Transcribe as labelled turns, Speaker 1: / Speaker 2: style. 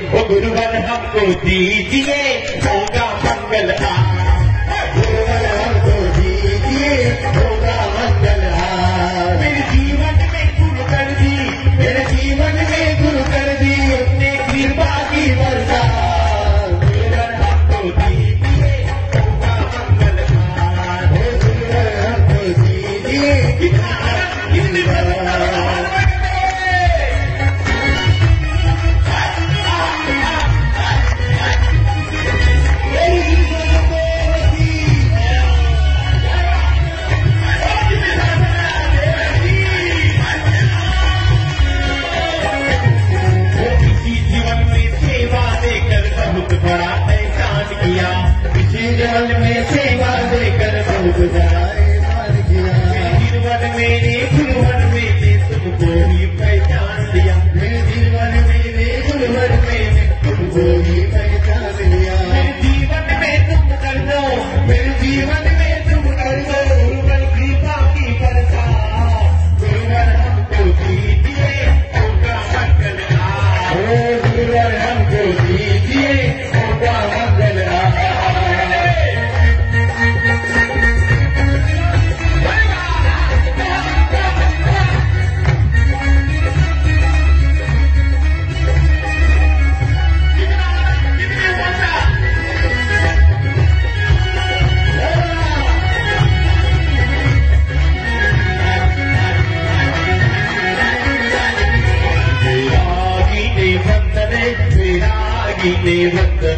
Speaker 1: वो गुरुवर हमको दीजिए होगा मंगल गुरुवर हमको दीजिए होगा मंगल मेरे जीवन में गुरु कर दी मेरे जीवन में गुरु कर दी अपने कृपा की वर्षा गुरुवर हमको दीजिए होगा मंगल गुरुवर हमको दीजिए कितनी जीवन में सेवा देकर बहुत बड़ा एहसान किया जीवन मेरे गुरुवर मैंने तुमको ही पहचान लिया मेरे जीवन मेरे गुरुवर मैंने तुमको ही पहचान लिया मेरे जीवन में तुम कर दो मेरे जीवन में तुम कर दो गुरुवर कृपा की वर्षा गुरुवर हमको दीजिए होगा मंगल गुरुवर हमको दीजिए होगा मंगल गीते